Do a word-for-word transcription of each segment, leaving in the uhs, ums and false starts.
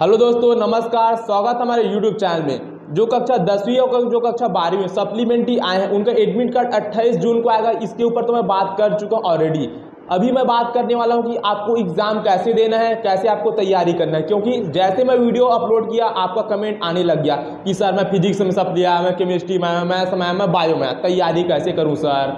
Hello दोस्तों, नमस्कार। स्वागत हमारे यूट्यूब चैनल में। जो कक्षा दसवीं और जो कक्षा बारहवीं में सप्लीमेंट्री आए हैं उनका एडमिट कार्ड अट्ठाईस जून को आएगा। इसके ऊपर तो मैं बात कर चुका हूँ ऑलरेडी। अभी मैं बात करने वाला हूँ कि आपको एग्जाम कैसे देना है, कैसे आपको तैयारी करना है। क्योंकि जैसे मैं वीडियो अपलोड किया आपका कमेंट आने लग गया कि सर मैं फिजिक्स में सप्ली आया, मैं केमिस्ट्री में आया, मैथ्स में आया, मैं बायो में आया, तैयारी कैसे करूँ सर।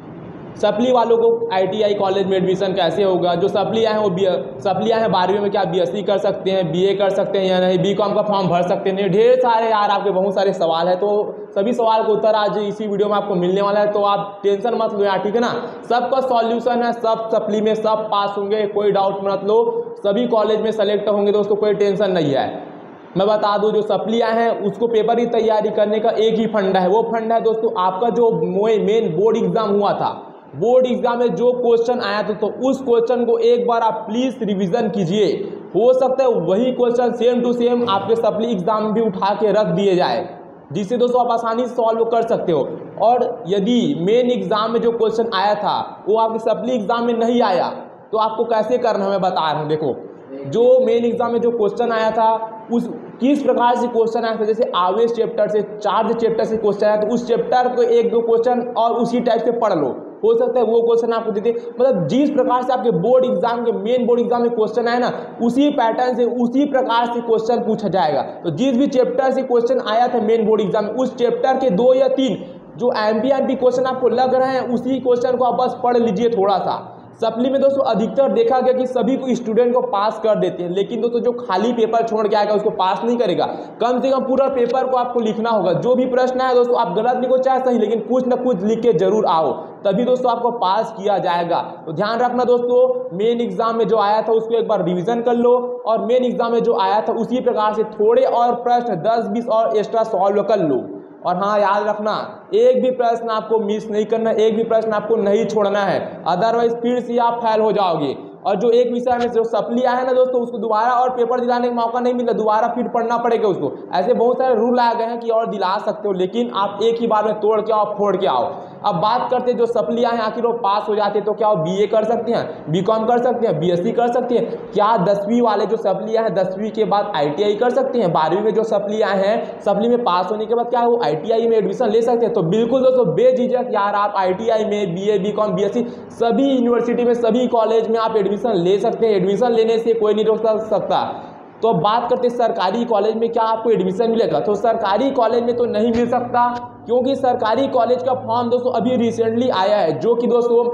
सप्ली वालों को आईटीआई कॉलेज में एडमिशन कैसे होगा। जो सप्ली आए हैं वो बी सप्ली आए हैं बारहवीं में क्या बीएससी कर सकते हैं, बीए कर सकते हैं या नहीं, बीकॉम का फॉर्म भर सकते हैं। ढेर सारे यार आपके बहुत सारे सवाल है, तो सभी सवाल का उत्तर आज इसी वीडियो में आपको मिलने वाला है। तो आप टेंशन मत लो यार, ठीक है ना। सबका सॉल्यूशन है, सब सप्ली में सब पास होंगे, कोई डाउट मत लो। सभी कॉलेज में सेलेक्ट होंगे दोस्तों, कोई टेंशन नहीं है। मैं बता दूं जो सप्ली आए हैं उसको पेपर की तैयारी करने का एक ही फंडा है। वो फंडा है दोस्तों आपका जो मेन बोर्ड एग्जाम हुआ था, बोर्ड एग्जाम में जो क्वेश्चन आया था तो उस क्वेश्चन को एक बार आप प्लीज रिवीजन कीजिए। हो सकता है वही क्वेश्चन सेम टू सेम आपके सप्ली एग्जाम में भी उठा के रख दिए जाए, जिससे दोस्तों आप आसानी से सॉल्व कर सकते हो। और यदि मेन एग्जाम में जो क्वेश्चन आया था वो आपके सप्ली एग्जाम में नहीं आया तो आपको कैसे करना है मैं बता रहा हूँ। देखो, जो मेन एग्जाम में जो क्वेश्चन आया था उस किस प्रकार से क्वेश्चन आया था, जैसे आवेश चैप्टर से, चार्ज चैप्टर से क्वेश्चन आया तो उस चैप्टर को एक दो क्वेश्चन और उसी टाइप से पढ़ लो। हो सकता है वो क्वेश्चन आपको देते, मतलब जिस प्रकार से आपके बोर्ड एग्जाम के मेन बोर्ड एग्जाम में क्वेश्चन आया ना उसी पैटर्न से उसी प्रकार से क्वेश्चन पूछा जाएगा। तो जिस भी चैप्टर से क्वेश्चन आया था मेन बोर्ड एग्जाम में उस चैप्टर के दो या तीन जो एमपी एमपी क्वेश्चन आपको लग रहे हैं उसी क्वेश्चन को आप बस पढ़ लीजिए थोड़ा सा। सप्ली में दोस्तों अधिकतर देखा गया कि सभी को स्टूडेंट को पास कर देते हैं, लेकिन दोस्तों जो खाली पेपर छोड़ के आएगा उसको पास नहीं करेगा। कम से कम पूरा पेपर को आपको लिखना होगा। जो भी प्रश्न है दोस्तों आप गलत लिखो चाहे सही, लेकिन कुछ ना कुछ लिख के जरूर आओ, तभी दोस्तों आपको पास किया जाएगा। तो ध्यान रखना दोस्तों, मेन एग्जाम में जो आया था उसको एक बार रिविजन कर लो और मेन एग्जाम में जो आया था उसी प्रकार से थोड़े और प्रश्न दस बीस और एक्स्ट्रा सॉल्व कर लो। और हाँ, याद रखना एक भी प्रश्न आपको मिस नहीं करना, एक भी प्रश्न आपको नहीं छोड़ना है, अदरवाइज फिर से आप फेल हो जाओगे। और जो एक विषय में जो सप्ली आया है ना दोस्तों उसको दोबारा और पेपर दिलाने का मौका नहीं मिलता, दोबारा फिर पढ़ना पड़ेगा उसको। ऐसे बहुत सारे रूल आ गए हैं कि और दिला सकते हो, लेकिन आप एक ही बार में तोड़ के आओ, फोड़ के आओ। अब बात करते हैं जो सप्ली आए हैं आखिर वो पास हो जाते हैं तो क्या वो बीए कर सकते हैं, बीकॉम कर सकते हैं, बीएससी कर सकते हैं। क्या दसवीं वाले जो सप्ली आए हैं दसवीं के बाद आईटीआई कर सकते हैं। बारहवीं में जो सप्ली आए हैं सप्ली में पास होने के बाद क्या वो आईटीआई में एडमिशन ले सकते हैं। तो बिल्कुल दोस्तों बेझिझक यार आप आईटीआई में बीए बीकॉम बीएससी सभी यूनिवर्सिटी में सभी कॉलेज में आप एडमिशन ले सकते हैं। एडमिशन लेने से कोई नहीं रोक सकता। तो अब बात करते हैं सरकारी कॉलेज में क्या आपको एडमिशन मिलेगा। तो सरकारी कॉलेज में तो नहीं मिल सकता, क्योंकि सरकारी कॉलेज का फॉर्म दोस्तों अभी रिसेंटली आया है जो कि दोस्तों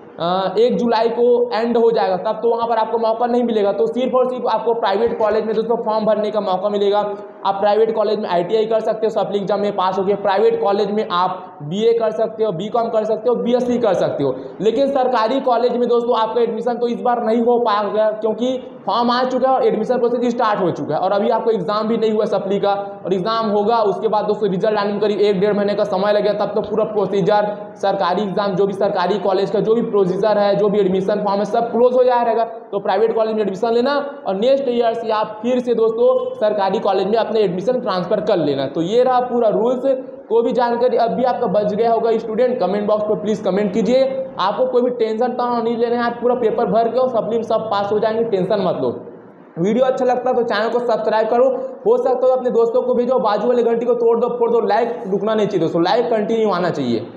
एक जुलाई को एंड हो जाएगा, तब तो वहाँ पर आपको मौका नहीं मिलेगा। तो सिर्फ और सिर्फ आपको प्राइवेट कॉलेज में दोस्तों फॉर्म भरने का मौका मिलेगा। आप प्राइवेट कॉलेज में आईटीआई कर सकते हो, सप्ली एग्जाम में पास हो गए। प्राइवेट कॉलेज में आप बीए कर सकते हो, बीकॉम कर सकते हो, बीएससी कर सकते हो। लेकिन सरकारी कॉलेज में दोस्तों आपका एडमिशन तो इस बार नहीं हो पाएगा, क्योंकि फॉर्म आ चुका है और एडमिशन प्रोसेस स्टार्ट हो चुका है और अभी आपको एग्जाम भी नहीं हुआ सप्ली का। और एग्जाम होगा उसके बाद दोस्तों रिजल्ट आने में करीब एक डेढ़ महीने का समय लगेगा, तब तो पूरा प्रोसीजर सरकारी एग्जाम जो भी सरकारी कॉलेज का जो भी प्रोसीजर है, जो भी एडमिशन फॉर्म है सब क्लोज हो जाएगा। तो प्राइवेट कॉलेज में एडमिशन लेना और नेक्स्ट ईयर से आप फिर से दोस्तों सरकारी कॉलेज में अपने एडमिशन ट्रांसफर कर लेना। तो ये रहा पूरा रूल्स। कोई भी जानकारी अब भी आपका बच गया होगा स्टूडेंट, कमेंट बॉक्स पर प्लीज कमेंट कीजिए। आपको कोई भी टेंशन तो नहीं लेना है, आप पूरा पेपर भर के और सप्ली में सब पास हो जाएंगे, टेंशन मत लो। वीडियो अच्छा लगता है तो चैनल को सब्सक्राइब करो, हो सकता है अपने दोस्तों को भेजो, बाजू वाले घंटी को तोड़ दो फोड़ दो। लाइक रुकना नहीं चाहिए दोस्तों, लाइक कंटिन्यू आना चाहिए।